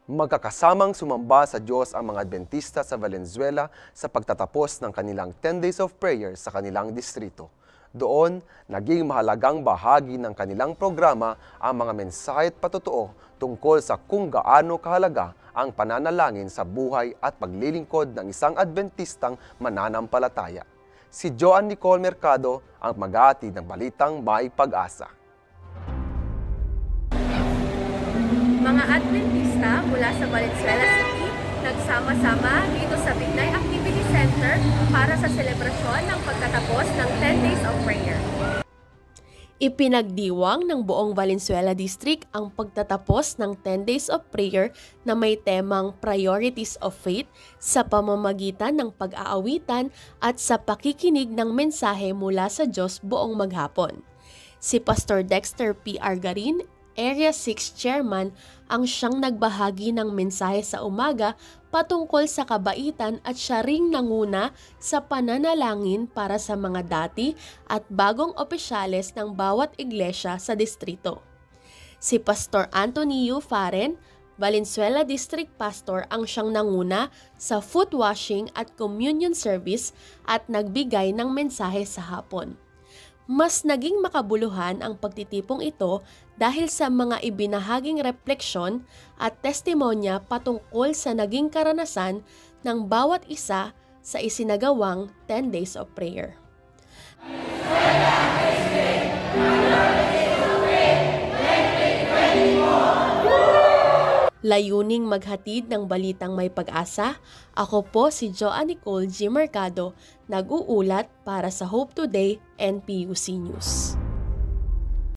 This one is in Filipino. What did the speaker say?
Magkakasamang sumamba sa Diyos ang mga Adventista sa Valenzuela sa pagtatapos ng kanilang 10 Days of Prayer sa kanilang distrito. Doon, naging mahalagang bahagi ng kanilang programa ang mga mensahe at patotoo tungkol sa kung gaano kahalaga ang pananalangin sa buhay at paglilingkod ng isang Adventistang mananampalataya. Si Joan Nicole Mercado ang mag-aatid ng balitang may pag-asa. Mga Adventista mula sa Valenzuela City nagsama-sama dito sa Bignay Activity Center para sa selebrasyon ng pagtatapos ng 10 Days of Prayer. Ipinagdiwang ng buong Valenzuela District ang pagtatapos ng 10 Days of Prayer na may temang Priorities of Faith sa pamamagitan ng pag-aawitan at sa pakikinig ng mensahe mula sa Diyos buong maghapon. Si Pastor Dexter P. Argarin, Area 6 Chairman, ang siyang nagbahagi ng mensahe sa umaga patungkol sa kabaitan at siya ring nanguna sa pananalangin para sa mga dati at bagong opisyales ng bawat iglesia sa distrito. Si Pastor Antonio Faren, Valenzuela District Pastor, ang siyang nanguna sa foot washing at communion service at nagbigay ng mensahe sa hapon. Mas naging makabuluhan ang pagtitipong ito dahil sa mga ibinahaging refleksyon at testimonya patungkol sa naging karanasan ng bawat isa sa isinagawang 10 Days of Prayer. Layuning maghatid ng balitang may pag-asa, ako po si Joan Nicole G. Mercado, nag-uulat para sa Hope Today NPUC News.